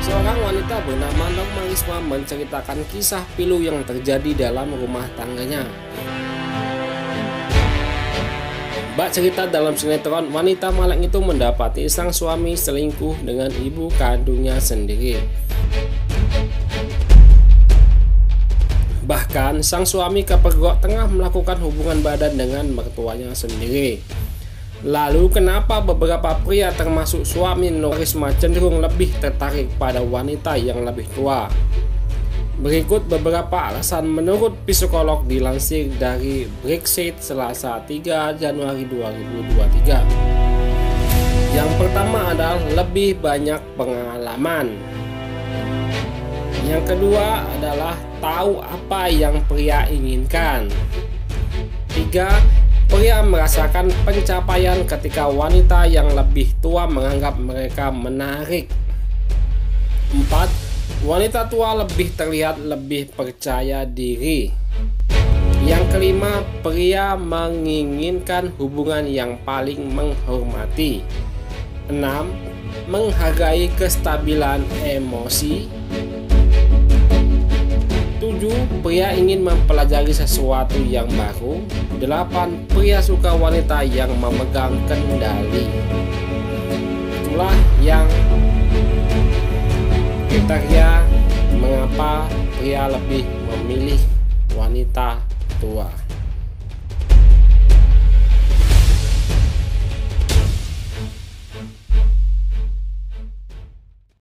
Seorang wanita bernama Norma Risma menceritakan kisah pilu yang terjadi dalam rumah tangganya. Bak cerita dalam sinetron, wanita malang itu mendapati sang suami selingkuh dengan ibu kandungnya sendiri. Bahkan sang suami kepergok tengah melakukan hubungan badan dengan mertuanya sendiri. Lalu kenapa beberapa pria termasuk suami Norma Risma cenderung lebih tertarik pada wanita yang lebih tua? Berikut beberapa alasan menurut psikolog dilansir dari Breaksite Selasa 3 Januari 2023. Yang pertama adalah lebih banyak pengalaman. Yang kedua adalah tahu apa yang pria inginkan. 3. Pria merasakan pencapaian ketika wanita yang lebih tua menganggap mereka menarik. 4. Wanita tua lebih terlihat lebih percaya diri. Yang kelima, pria menginginkan hubungan yang paling menghormati. 6. Menghargai kestabilan emosi. 7. Pria ingin mempelajari sesuatu yang baru. 8. Pria suka wanita yang memegang kendali. Itulah yang kriteria mengapa pria lebih memilih wanita tua.